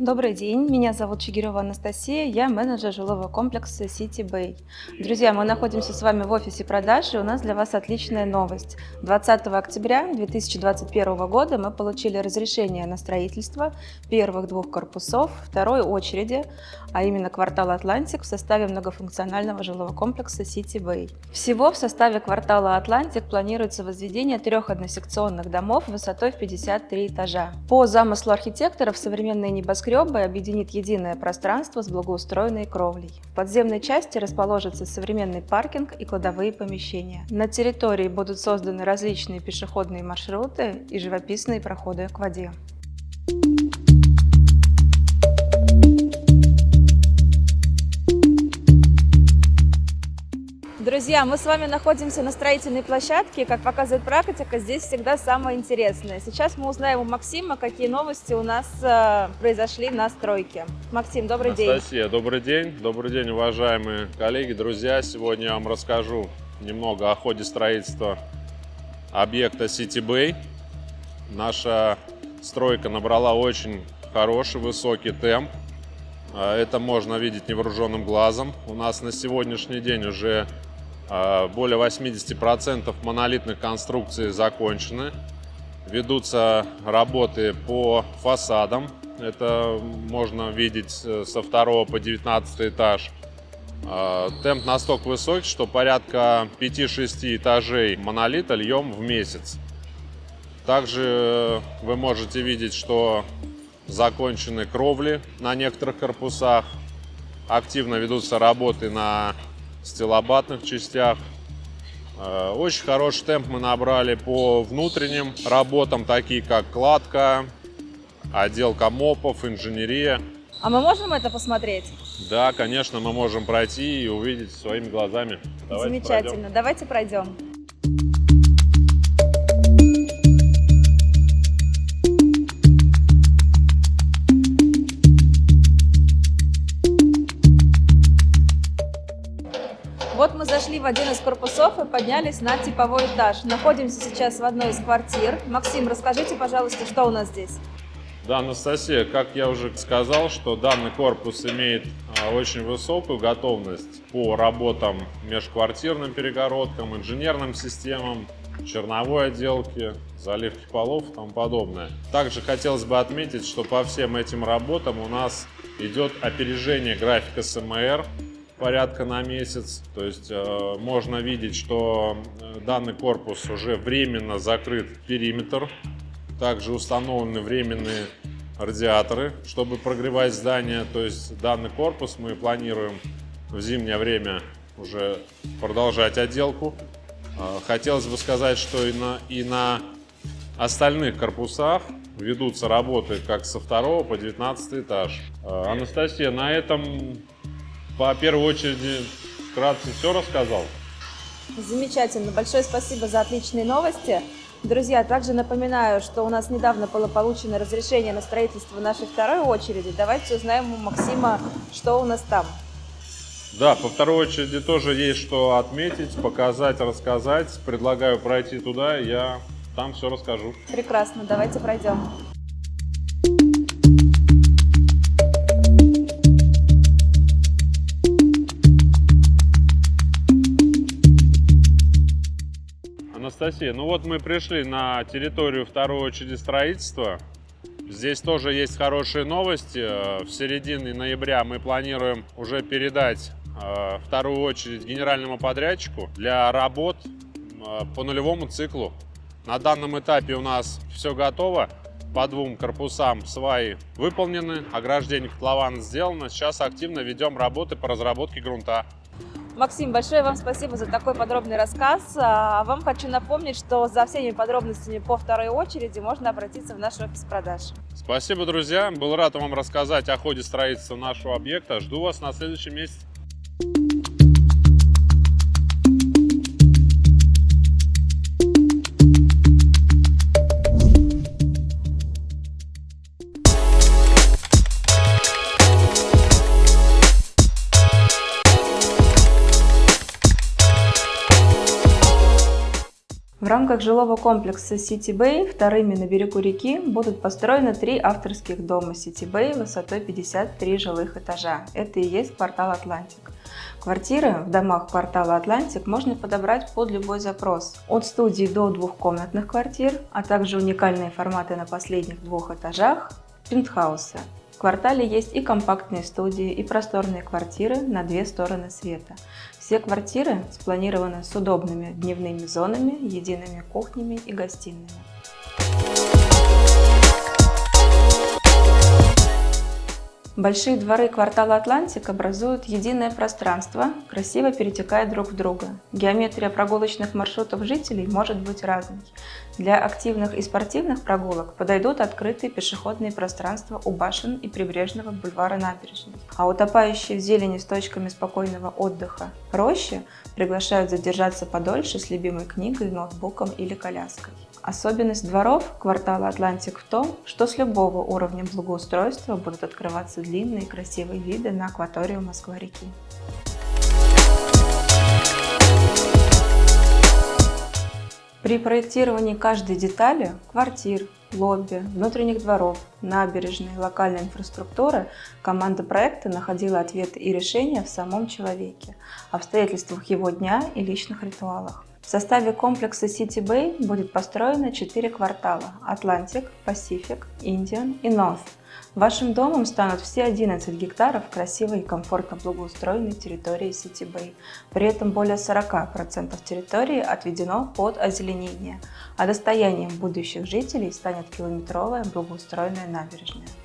Добрый день, меня зовут Чигирёва Анастасия, я менеджер жилого комплекса City Bay. Друзья, мы находимся с вами в офисе продаж, и у нас для вас отличная новость. 20 октября 2021 года мы получили разрешение на строительство первых двух корпусов второй очереди, а именно квартала Атлантик в составе многофункционального жилого комплекса City Bay. Всего в составе квартала Атлантик планируется возведение 3 односекционных домов высотой в 53 этажа. По замыслу архитекторов современные небоскребы объединит единое пространство с благоустроенной кровлей. В подземной части расположится современный паркинг и кладовые помещения. На территории будут созданы различные пешеходные маршруты и живописные проходы к воде. Друзья, мы с вами находимся на строительной площадке. Как показывает практика, здесь всегда самое интересное. Сейчас мы узнаем у Максима, какие новости у нас произошли на стройке. Максим, добрый день. Анастасия, добрый день. Добрый день, уважаемые коллеги, друзья. Сегодня я вам расскажу немного о ходе строительства объекта City Bay. Наша стройка набрала очень хороший, высокий темп. Это можно видеть невооруженным глазом. У нас на сегодняшний день уже более 80% монолитных конструкций закончены. Ведутся работы по фасадам. Это можно видеть со 2 по 19 этаж. Темп настолько высокий, что порядка 5-6 этажей монолита льем в месяц. Также вы можете видеть, что закончены кровли на некоторых корпусах. Активно ведутся работы на стилобатных частях. Очень хороший темп мы набрали по внутренним работам, такие как кладка, отделка мопов, инженерия. А мы можем это посмотреть? Да, конечно, мы можем пройти и увидеть своими глазами. Замечательно. Давайте пройдем. Вот мы зашли в один из корпусов и поднялись на типовой этаж. Находимся сейчас в одной из квартир. Максим, расскажите, пожалуйста, что у нас здесь? Да, Анастасия, как я уже сказал, что данный корпус имеет очень высокую готовность по работам межквартирным перегородкам, инженерным системам, черновой отделке, заливки полов и тому подобное. Также хотелось бы отметить, что по всем этим работам у нас идет опережение графика СМР порядка на месяц. То есть можно видеть, что данный корпус уже временно закрыт периметр. Также установлены временные радиаторы, чтобы прогревать здание. То есть данный корпус мы планируем в зимнее время уже продолжать отделку. Хотелось бы сказать, что и на остальных корпусах ведутся работы как со 2 по 19 этаж. Анастасия, на этом по первой очереди вкратце все рассказал. Замечательно. Большое спасибо за отличные новости. Друзья, также напоминаю, что у нас недавно было получено разрешение на строительство нашей второй очереди. Давайте узнаем у Максима, что у нас там. Да, по второй очереди тоже есть что отметить, показать, рассказать. Предлагаю пройти туда, я там все расскажу. Прекрасно, давайте пройдем. Анастасия, ну вот мы пришли на территорию второй очереди строительства. Здесь тоже есть хорошие новости. В середине ноября мы планируем уже передать вторую очередь генеральному подрядчику для работ по нулевому циклу. На данном этапе у нас все готово. По 2 корпусам сваи выполнены, ограждение котлована сделано. Сейчас активно ведем работы по разработке грунта. Максим, большое вам спасибо за такой подробный рассказ. А вам хочу напомнить, что за всеми подробностями по второй очереди можно обратиться в наш офис продаж. Спасибо, друзья. Был рад вам рассказать о ходе строительства нашего объекта. Жду вас на следующем месяце. В рамках жилого комплекса City Bay вторыми на берегу реки будут построены 3 авторских дома City Bay высотой 53 жилых этажа. Это и есть квартал Атлантик. Квартиры в домах квартала Атлантик можно подобрать под любой запрос. От студий до двухкомнатных квартир, а также уникальные форматы на последних 2 этажах, пентхаусы. В квартале есть и компактные студии, и просторные квартиры на 2 стороны света. Все квартиры спланированы с удобными дневными зонами, едиными кухнями и гостиными. Большие дворы квартала Атлантик образуют единое пространство, красиво перетекая друг в друга. Геометрия прогулочных маршрутов жителей может быть разной. Для активных и спортивных прогулок подойдут открытые пешеходные пространства у башен и прибрежного бульвара Набережной. А утопающие в зелени с точками спокойного отдыха рощи приглашают задержаться подольше с любимой книгой, ноутбуком или коляской. Особенность дворов квартала Атлантик в том, что с любого уровня благоустройства будут открываться длинные и красивые виды на акваторию Москва-реки. При проектировании каждой детали – квартир, лобби, внутренних дворов, набережной, локальной инфраструктуры – команда проекта находила ответы и решения в самом человеке, обстоятельствах его дня и личных ритуалах. В составе комплекса City Bay будет построено 4 квартала – Атлантик, Пасифик, Индиан и North. Вашим домом станут все 11 гектаров красивой и комфортно благоустроенной территории City Bay. При этом более 40% территории отведено под озеленение, а достоянием будущих жителей станет километровая благоустроенная набережная.